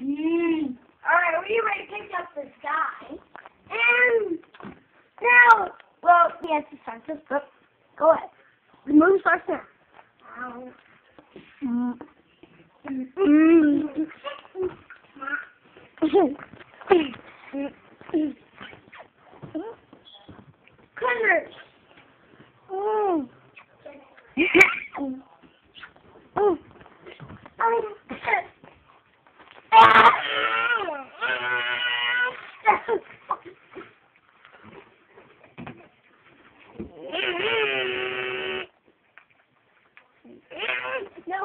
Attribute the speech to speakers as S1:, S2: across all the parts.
S1: Alright, we already picked up this guy. And now, well, we have to start this book. Go ahead. The movie starts now. Critters. No.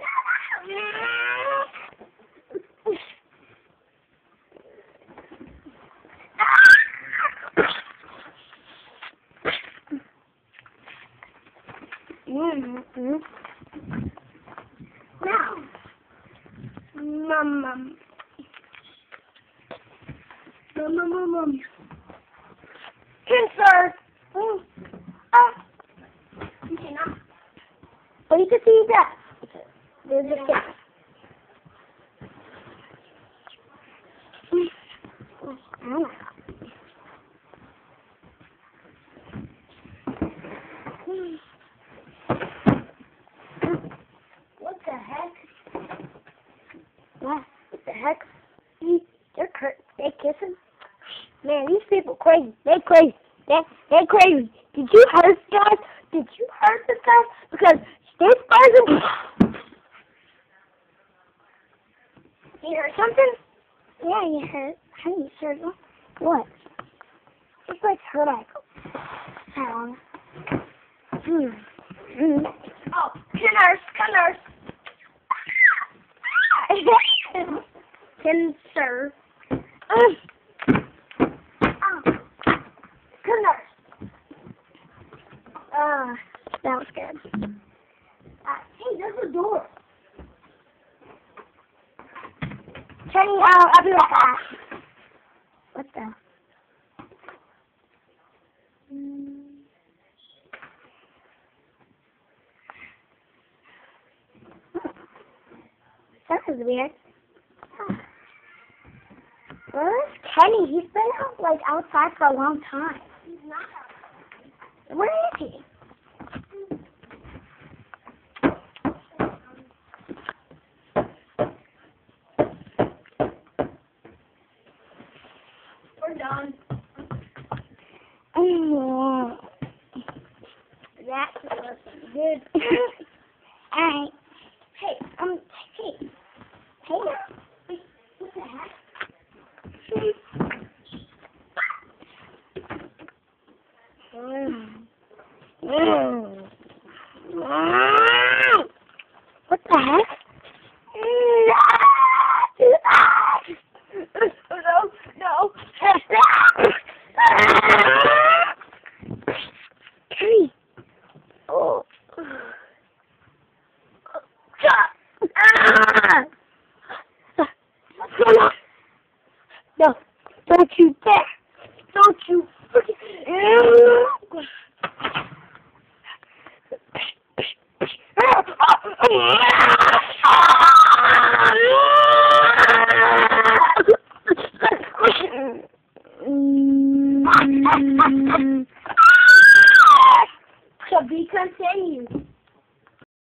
S1: Mum. Cancer. Okay, now. Well, you can see that. There's a cat. What the heck? What the heck? They're kissing. Man, these people crazy. They're crazy. They're crazy. Did you hurt guys? Did you hurt this guy? Because they're buzzing. You heard something? Yeah, you heard. How do you heard what? It's like hurt ankle. Hang on. Oh, nurse. Cancer. That was good. Hey, there's a door. Turning out, I'll be right back. What the? That was weird. Where's Kenny? He's been outside for a long time. He's not outside. Where is he? We're done. That was good. Alright. Hey. Wait, what the heck? What the heck? No. Hey. Oh. No, don't you dare! Don't you freaking...